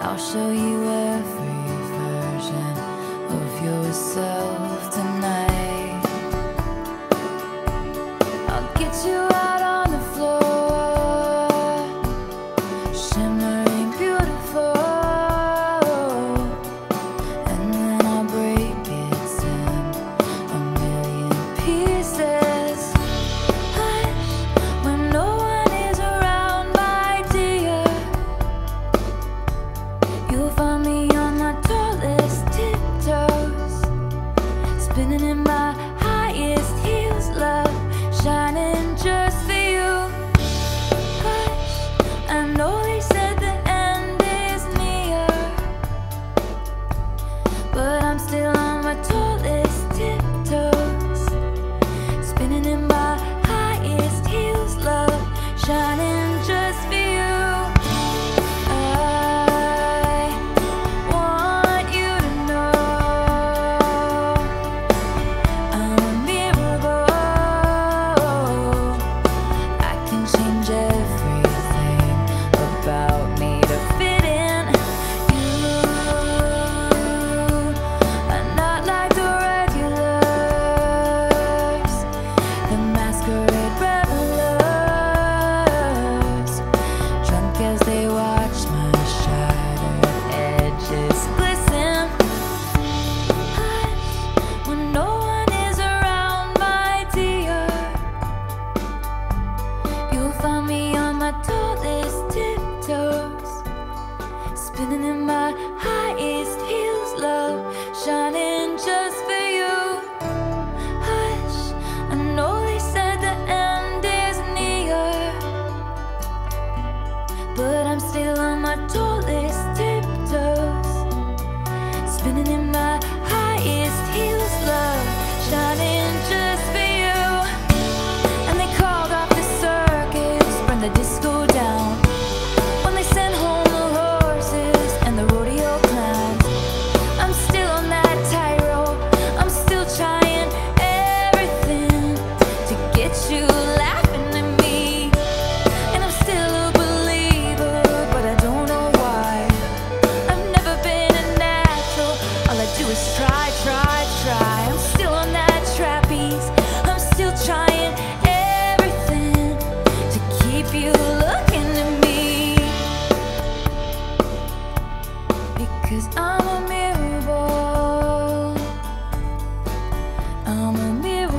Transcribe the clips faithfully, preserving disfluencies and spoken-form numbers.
I'll show you every version of yourself tonight. I'll get you out on the floor, shimmering beautiful, and then I'll break it in a million pieces. Hush, when no one is around, my dear, you'll find me on my tallest tiptoes, spinning in my highest heels, love, shining just for you. Hush, I know they said the end is near, but I'm still on my tallest tiptoes, spinning in my highest heels, love, shining just for you. I want you to know I'm a miracle. I can change everything about me to fit in. You are not like the regulars, the masquerade revelers, drunk as they watch my shattered edges glisten. Hush, when no one is around, my dear, you'll find me on my tallest tiptoes, spinning in my highest heels, love, shining just for you. Hush, I know they said the end is near, but I'm still on my tallest tiptoes, spinning in my highest heels, love, shining just for you. And they called off the circus, burned the disco down, when they sent home the horses and the rodeo clowns. I'm still on that tightrope, I'm still trying everything to get you laughing at me. And I'm still a believer, but I don't know why. I've never been a natural, all I do is try, try, try. I'm still on that trapeze, I'm still trying everything to keep you looking at me, because I'm a miracle. I'm a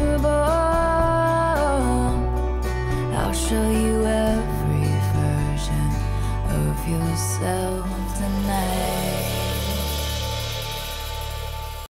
miracle. I'll show you every version of yourself tonight.